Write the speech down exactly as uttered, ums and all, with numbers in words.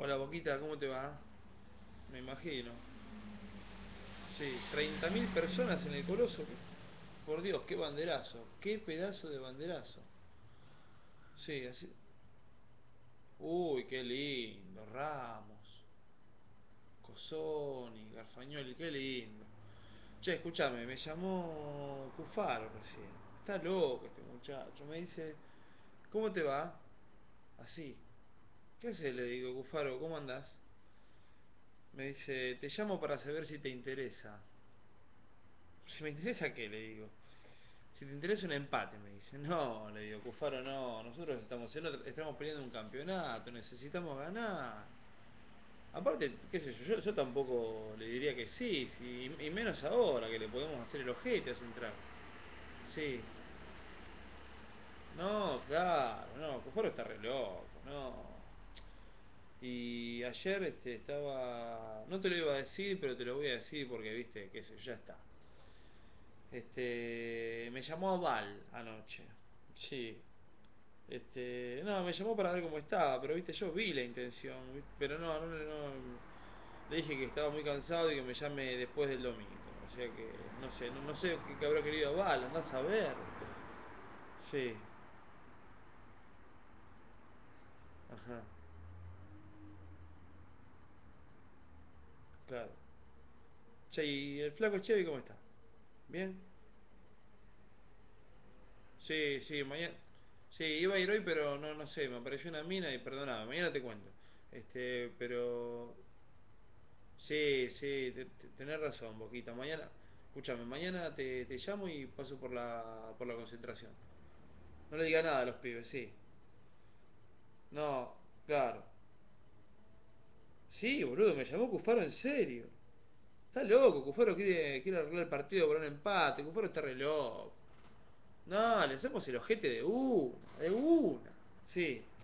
Hola Boquita, ¿cómo te va? Me imagino. Sí, treinta mil personas en el Coloso. Por Dios, qué banderazo. Qué pedazo de banderazo. Sí, así. Uy, qué lindo. Ramos, Cosoni, Garfagnoli, qué lindo. Che, escúchame, me llamó Cufaro recién. Está loco este muchacho. Me dice, ¿cómo te va? Así. ¿Qué haces? Le digo, Cufaro, ¿cómo andás? Me dice, te llamo para saber si te interesa. Si me interesa, ¿qué? Le digo. Si te interesa un empate, me dice. No, le digo, Cufaro, no. Nosotros estamos, en otra- estamos peleando un campeonato, necesitamos ganar. Aparte, qué sé yo, yo, yo tampoco le diría que sí, sí, y menos ahora que le podemos hacer el ojete a Central. Sí. No, claro, no, Cufaro está re loco, no. Y ayer este, estaba. No te lo iba a decir, pero te lo voy a decir porque, viste, qué sé yo, ya está. Este. Me llamó Val anoche. Sí. Este, no, me llamó para ver cómo estaba, pero viste, yo vi la intención, pero no, no, no, le dije que estaba muy cansado y que me llame después del domingo. O sea que, no sé, no, no sé qué, qué habrá querido Val, andás a ver. Sí, ajá, claro. Che, ¿y el flaco Chevy cómo está? ¿Bien? Sí, sí, mañana. Sí, iba a ir hoy, pero no, no sé, me apareció una mina y perdonaba, mañana te cuento. Este, pero sí, sí, te- te- tenés razón, Boquita. Mañana, escúchame, mañana te, te llamo y paso por la, por la concentración. No le diga nada a los pibes, sí. No, claro. Sí, boludo, me llamó Cufaro en serio. Está loco, Cufaro quiere, quiere arreglar el partido por un empate. Cufaro está re loco. No, le hacemos el ojete de una, de una. Sí.